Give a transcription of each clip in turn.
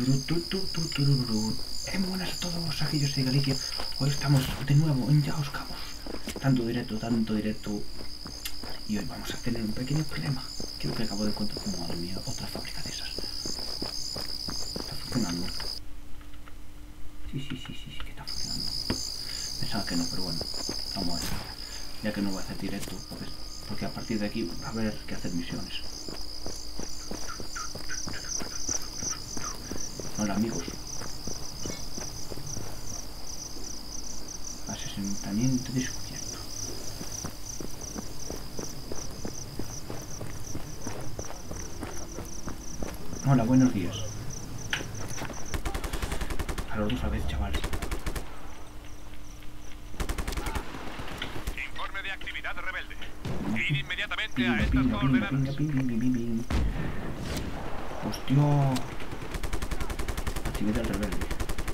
Muy buenas a todos, aquí yo soy Galicia. Hoy estamos de nuevo en Just Cause. Tanto directo. Y hoy vamos a tener un pequeño problema. Creo que acabo de encontrar, madre mía, otra fábrica de esas. Está funcionando. Sí, que está funcionando. Pensaba que no, pero bueno, vamos a ver. Ya que no voy a hacer directo, porque a partir de aquí va a haber que hacer misiones. Hola amigos. Asesinato descubierto. Hola, buenos días. A los dos a vez, chavales. Informe de actividad rebelde. Ir inmediatamente a estas coordenadas. Hostia. Actividad rebelde.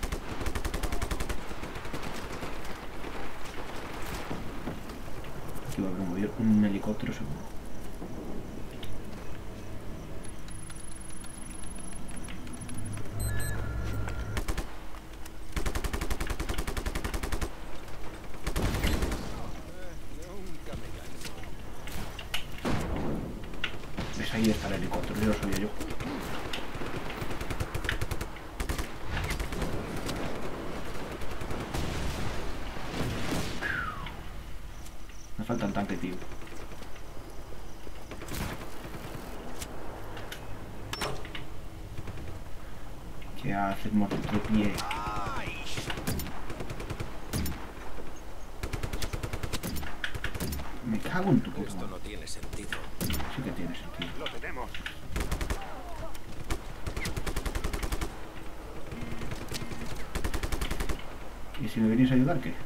Aquí va a haber un helicóptero seguro. ¿Ves? Ahí está el helicóptero, yo lo sabía yo. Me falta el tanque, tío. ¿Qué haces, moto de pie? Me cago en tu puta. Esto no tiene sentido. Sí que tiene sentido. Lo tenemos. ¿Y si me venís a ayudar, qué?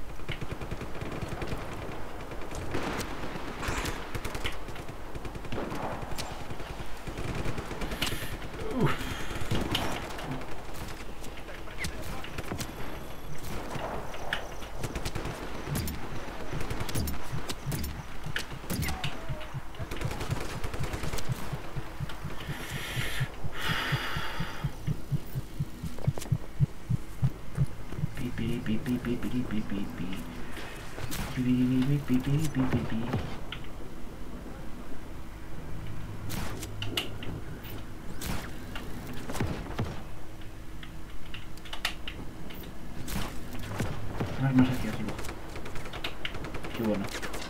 Armas aquí arriba. Qué bueno.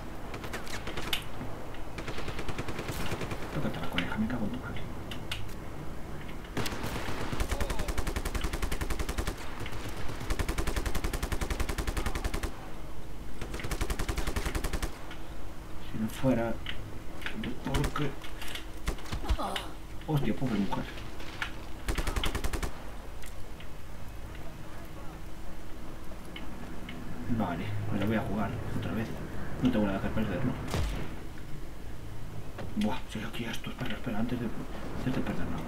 Tócate la coneja, me cago en tu madre. Si no fuera porque... Hostia, pobre mujer. Vale, pues la voy a jugar otra vez. No tengo nada que perder, ¿no? Buah, si aquí esto, espera, antes de perder nada.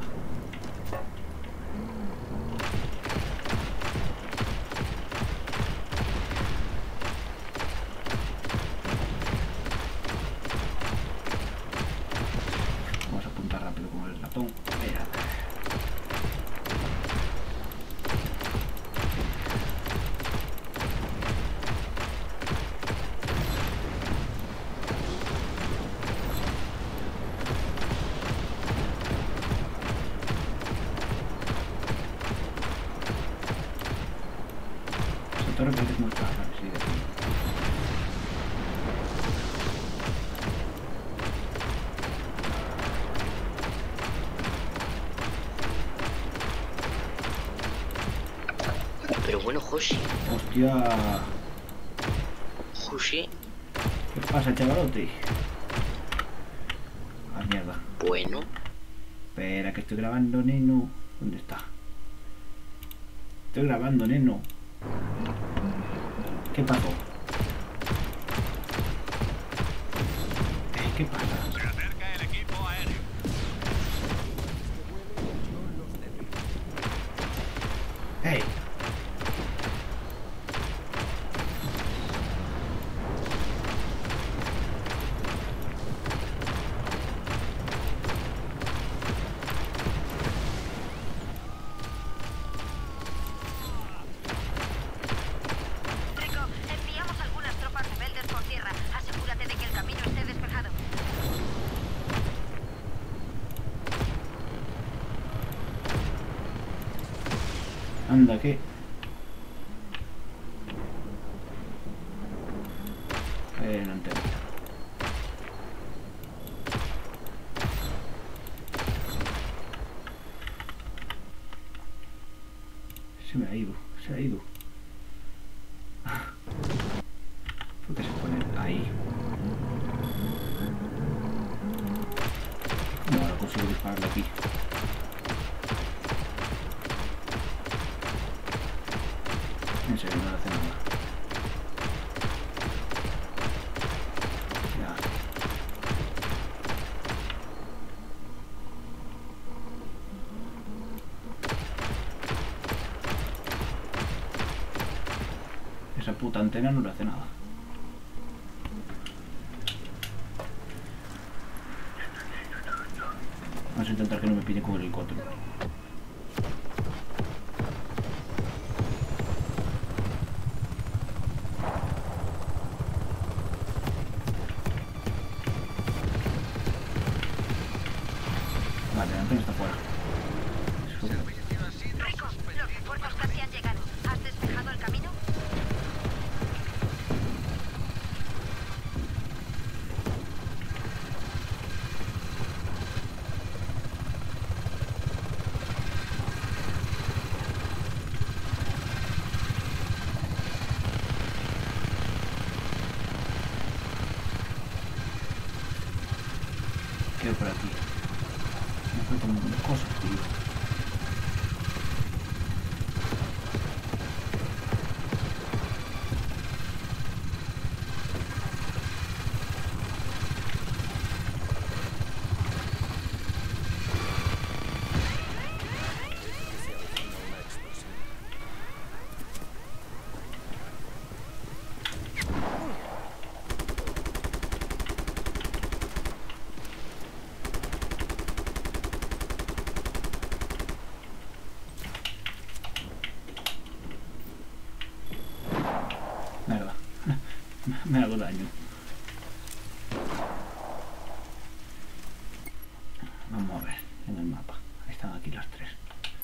Vamos a apuntar rápido con el ratón. Torre parece muy clara, sí, de aquí. Pero bueno, Joshi. Hostia. Joshi. ¿Qué pasa, chavalote? Ah, mierda. Bueno. Espera, que estoy grabando, neno. ¿Dónde está? Estoy grabando, neno. ¿Qué pasó? ¿Qué pasa? Se acerca el equipo aéreo. ¡Hey! Anda, que... no entiendo. Se me ha ido, se ha ido. ¿Por qué se pone ahí? ¿Cómo ahora consigo dispararle aquí? En serio, no hace nada. Ya. Esa puta antena no le hace nada. Vamos a intentar que no me pille con el helicóptero. Vale, la antena está fuera. Rico, los refuerzos casi han llegado. ¿Has despejado el camino? Quedo por aquí. Me faltan un montón de cosas, tío. Mierda. Me hago daño. Vamos a ver en el mapa. Ahí están aquí las tres.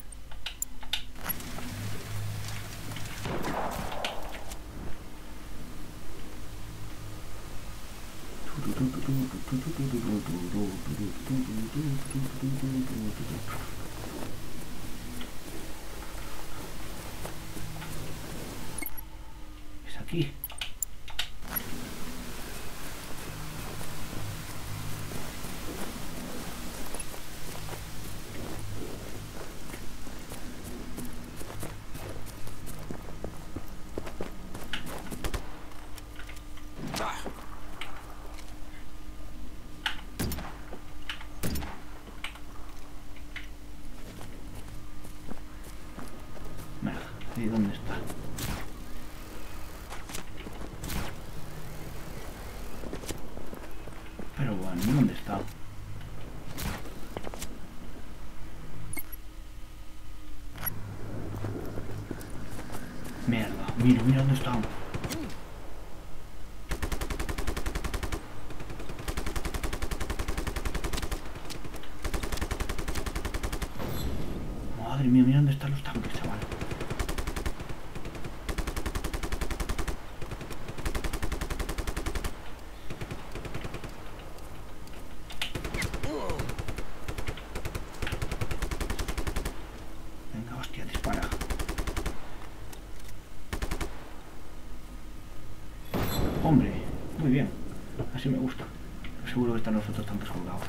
Es aquí. Mierda, ¿y dónde está? Pero bueno, ¿dónde está? Mierda, mira, mira dónde está. Madre mía, mira dónde están los tanques, chaval. Venga, hostia, dispara. Hombre, muy bien. Así me gusta. Seguro que están los otros tanques colgados.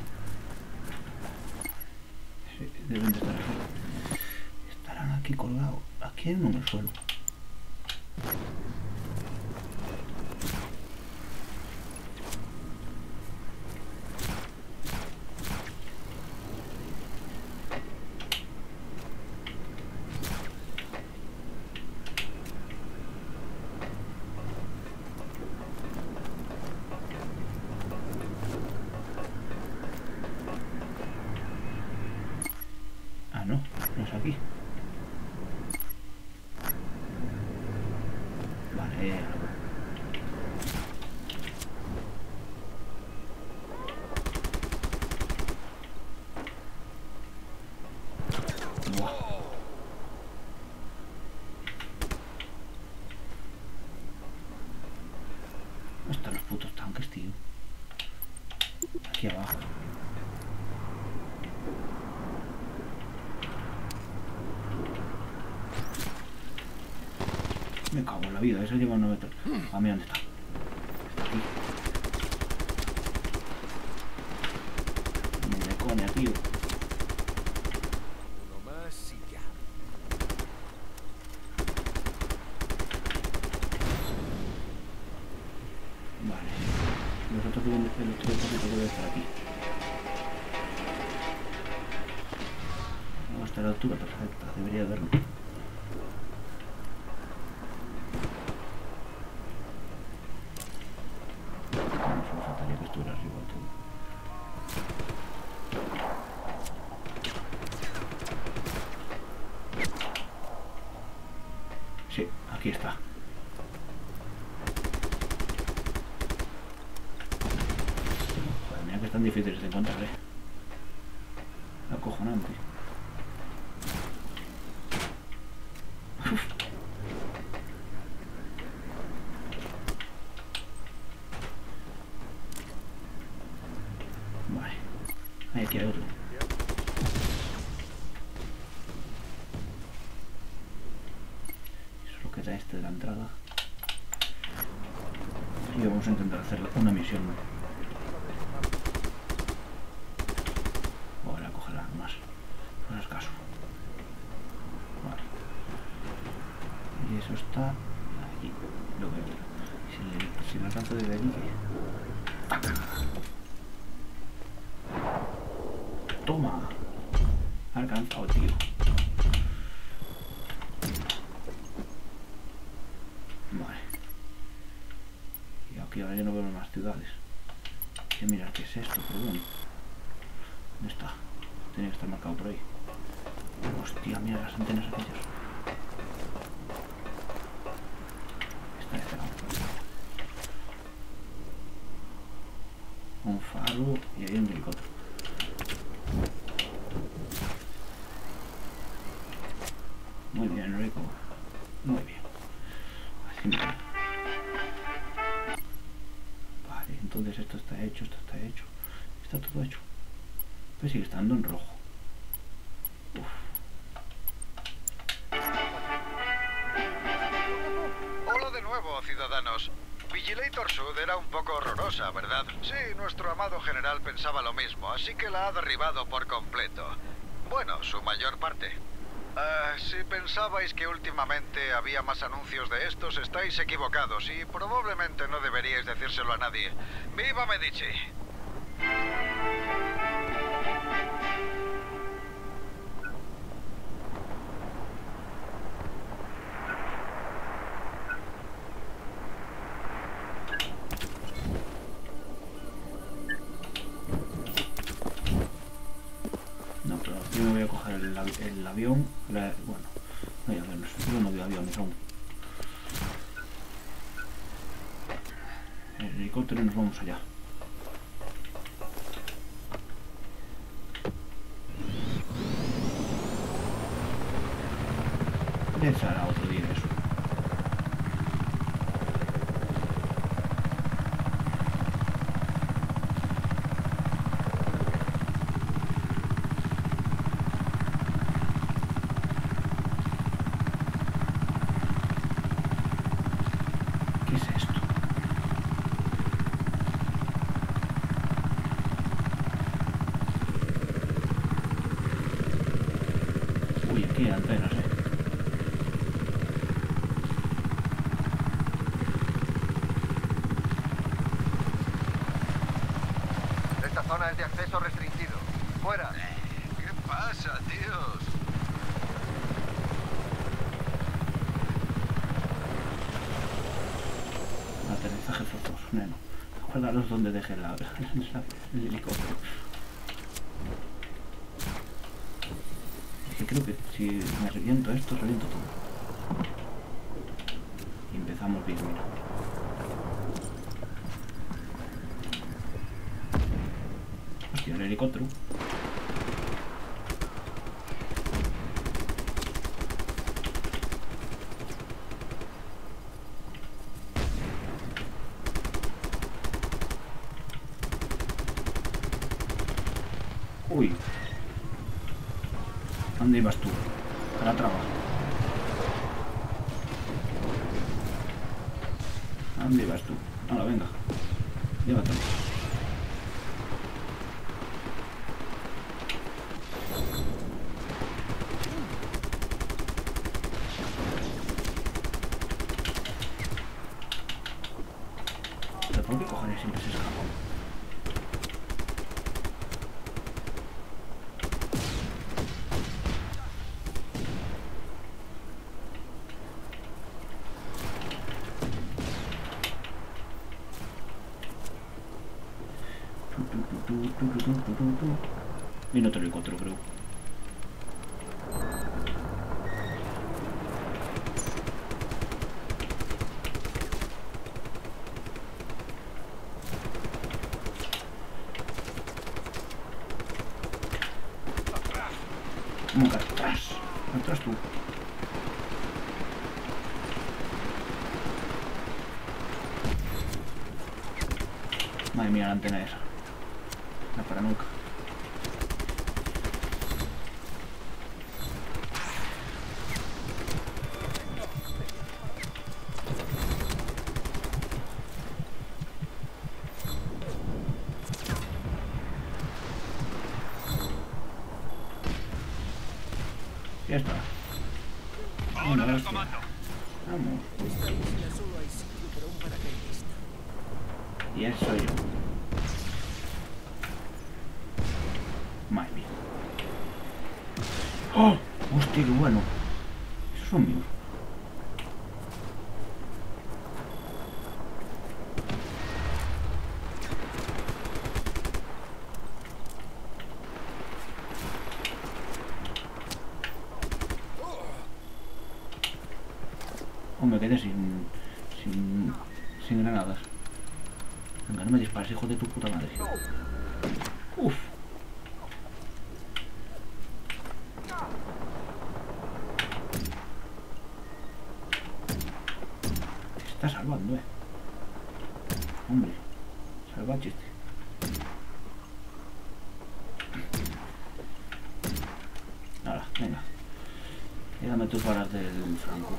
Sí, deben de estar aquí. Estarán aquí colgados. Aquí hay uno en el suelo. Ah, no, no es aquí. Vale, buah. abajo. Me cago en la vida, eso lleva 9 metros. A mí, ¿dónde está? Está aquí. Ni de coña, tío. Uno más y ya. Vale. Los otros deben de ser los 3 que deben estar aquí. No, hasta la altura perfecta, debería verlo. No, solo faltaría que estuviera arriba todo. Sí, aquí está. Joder, mira que están difíciles de encontrar, acojonante. Vale, ahí aquí hay otro. Solo queda este de la entrada. Y vamos a intentar hacer una misión. Voy a cogerla más. No es caso. Vale. Y eso está aquí. Lo veo. Si me alcanzo de ver aquí. Toma. Ha alcanzado, tío. Vale. Y aquí ahora ya no veo más ciudades. Voy a mirar qué es esto, pero bueno. ¿Dónde está? Tiene que estar marcado por ahí. Hostia, mira las antenas aquellas. Está este lado. Un faro y ahí un helicóptero. Muy bien, Rico. Muy bien. Así me queda. Vale, entonces esto está hecho, esto está hecho. Está todo hecho. Pues sigue estando en rojo. Uf. Hola de nuevo, ciudadanos. Vigilator Sud era un poco horrorosa, ¿verdad? Sí, nuestro amado general pensaba lo mismo, así que la ha derribado por completo. Bueno, su mayor parte. Si pensabais que últimamente había más anuncios de estos, estáis equivocados y probablemente no deberíais decírselo a nadie. ¡Viva Medici! No, pero primero voy a coger el avión. Bueno, no hay aviones. Yo no veo aviones aún. El helicóptero y nos vamos allá. Ya será otro día eso. ¿Qué es esto? Uy, aquí hay antenas, Esta zona es de acceso restringido. ¡Fuera! ¿Qué pasa, tíos? Aterrizaje forzoso, neno. Acuérdalos donde dejé el helicóptero. Es que creo que si me reviento esto, reviento todo. Y empezamos bien, mira. Hostia, el helicóptero. Uy. ¿Dónde ibas tú? A la traba. ¿A dónde ibas tú? Ahora, venga. Llévatelo. ¿Pero por qué cojones siempre se escapa? Viene otro helicóptero, creo. ¿Cómo que atrás? Atrás tú. Madre mía, la antena esa. No para nunca. Ya está. Ahora del hostia. comando. Vamos. Esta isla solo hay sitio para un paracaidista. Y eso soy yo. Madre mía. ¡Oh! Hostia, qué bueno. Esos son míos. O me quedé sin granadas. Venga, no me dispares, hijo de tu puta madre. Uf. Te está salvando, Hombre, salvache este. Ahora, venga. Y dame tus balas del Franco.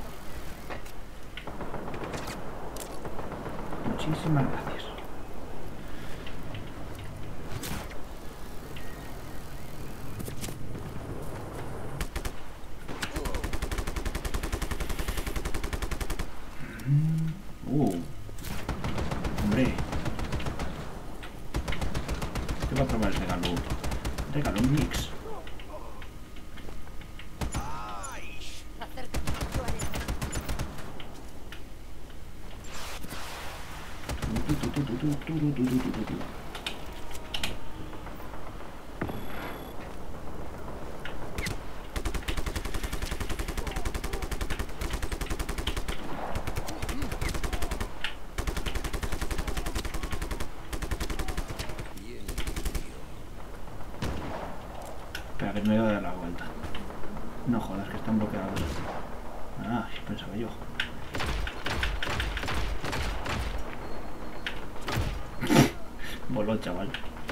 Muchísimas gracias. Hombre. ¿Qué va a probar el regalo? Regalo un mix. Espera, que me voy a dar la vuelta. No jodas, que están bloqueados. Ah, sí pensaba yo. Voló, chaval.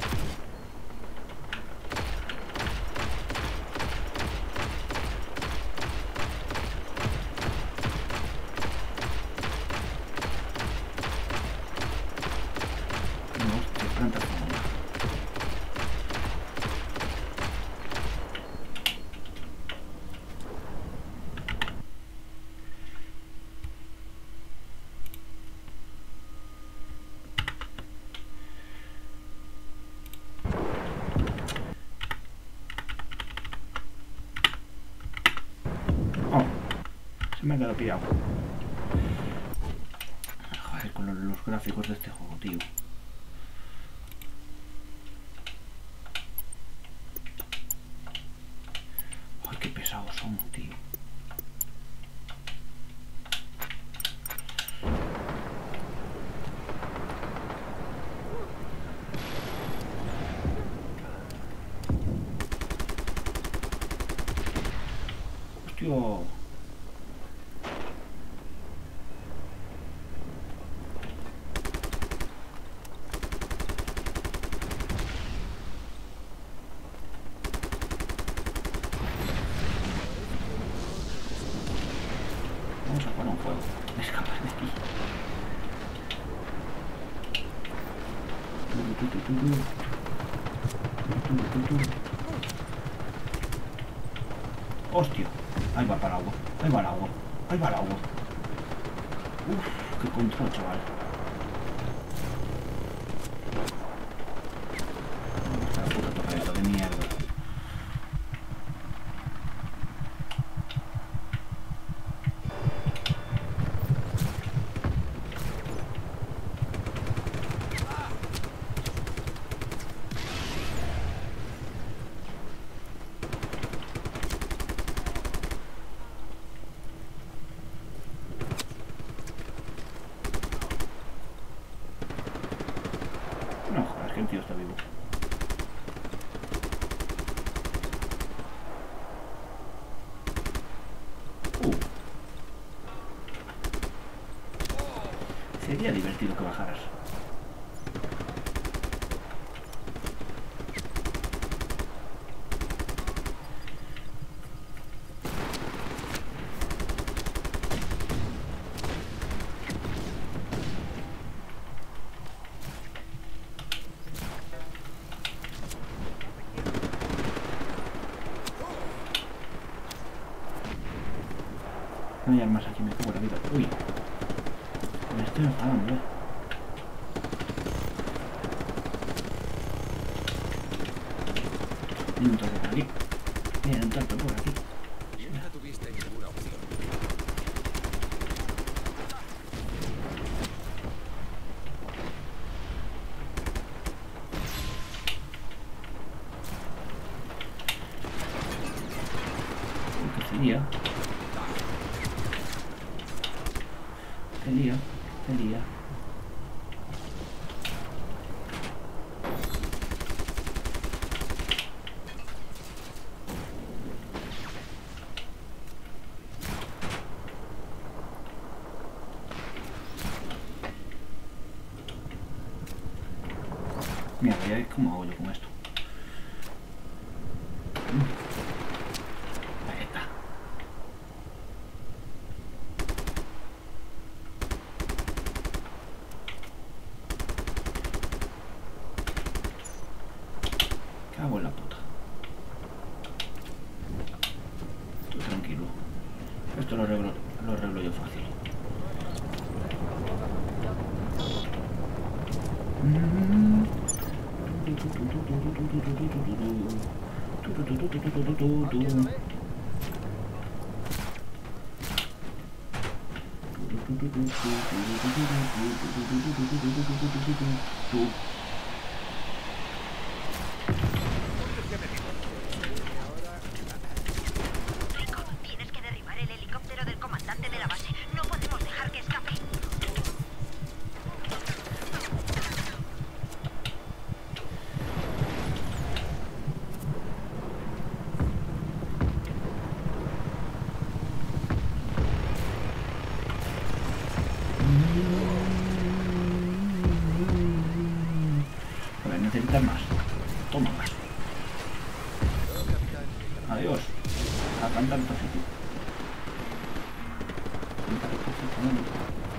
No, hostia, planta como una. Oh, se me ha quedado pillado. Joder, con los gráficos de este juego, tío. Ay, qué pesados son, tío. Hostia. Vamos a jugar un juego. Escapar de aquí. Hostia, ahí va para el agua, ahí va el agua, ahí va el agua. Uff, qué control, chaval. Esta puta torreta de mierda. No, joder, que el tío está vivo. Sería divertido que bajaras. No hay armas aquí, me cago en la vida. Uy. Me estoy enfadando, Viene un torpe por aquí. Viene un torpe por aquí. Nunca tuviste ninguna opción. ¿Qué sería? Sería. Mira, ya cómo hago yo con esto. Ahí está. Cago en la puta. Tú tranquilo. Esto lo arreglo yo fácil. Rico, tienes que derribar el helicóptero del comandante de la base. No podemos dejar que escape. A ver, necesitas más. Toma más. Adiós. A cantar positivo. Cantar positivo.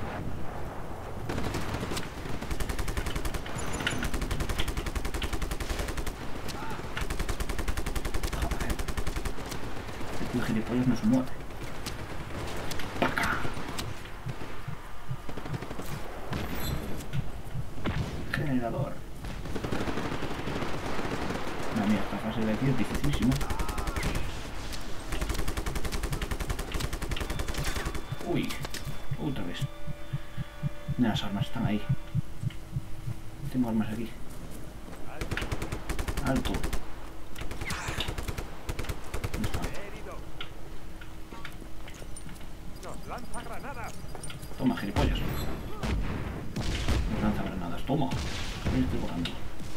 Joder. El gilipollas no se mueve. ¡Paca! Generador. No, mira, esta fase de aquí es dificilísima. Uy, otra vez. Las armas están ahí. Tengo armas aquí. Alto. ¿Dónde está? ¡Nos lanza granadas! Toma, gilipollas. Nos lanza granadas. Toma. Ahí estoy volando.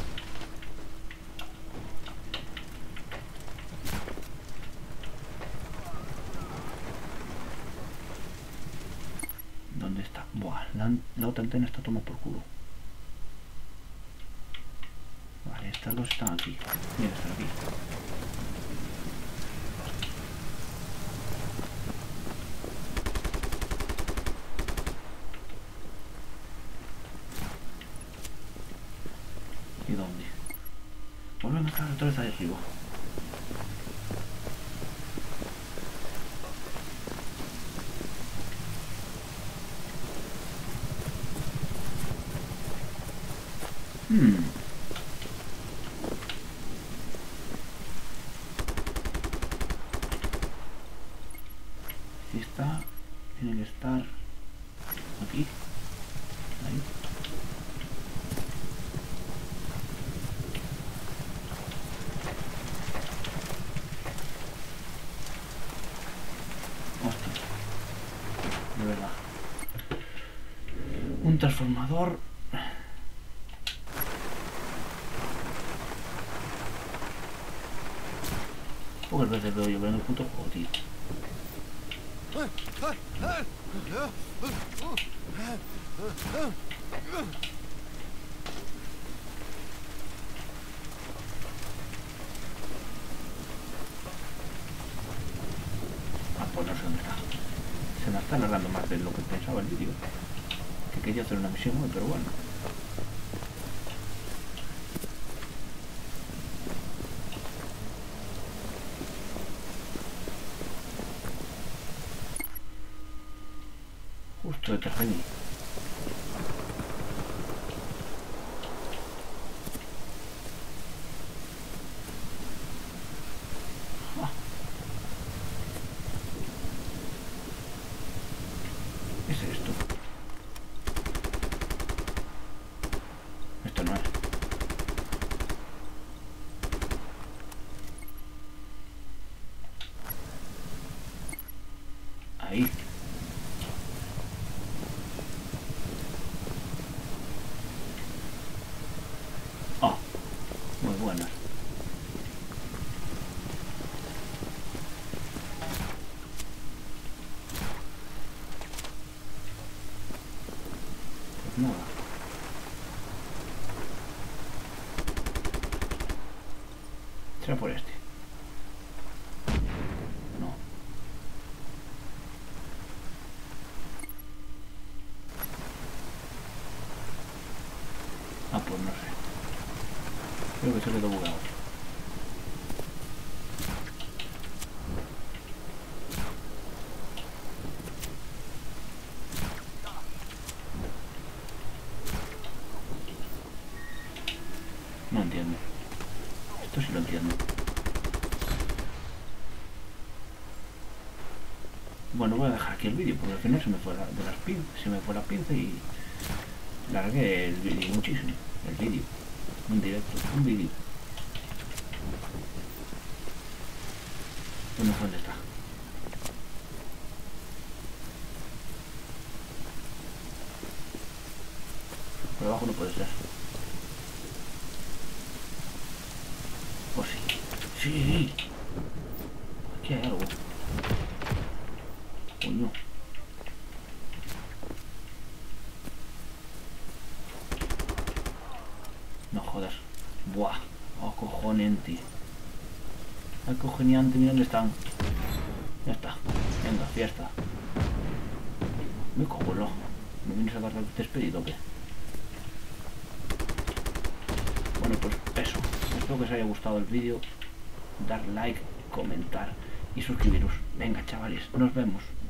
¿Dónde está? Buah, la otra antena está tomada por culo. Vale, estas dos están aquí. Mira, están aquí. está otra vez ahí arriba? Si está, tiene que estar aquí. Ahí. Hostia. De verdad. Un transformador. Pocas veces veo yo en el puto juego, tío. Ah, pues no sé dónde está. Se me está alargando más de lo que pensaba el vídeo. Que quería hacer una misión hoy, pero bueno. Justo detrás de mí. Ah. ¿Qué es esto? Esto no es. Ahí. Ah, muy buenas. Pues nada. ¿Será por este? No. Ah, pues no sé. Creo que se quedó bugado. No entiendo. Esto sí lo entiendo. Bueno, voy a dejar aquí el vídeo porque al final se me fue la pinza y largué el vídeo muchísimo. El vídeo. Un directo. Un vídeo. Bueno, ¿dónde está? Por abajo no puede ser. Pues sí. Sí. Aquí hay algo. Coño. No jodas. Buah. Acojonante. Acojonante. Mira dónde están. Ya está. Venga, fiesta. Me cago en la. ¿Me vienes a dar despedido o qué? Bueno, pues eso. Espero que os haya gustado el vídeo. Dar like, comentar y suscribiros. Venga, chavales. Nos vemos.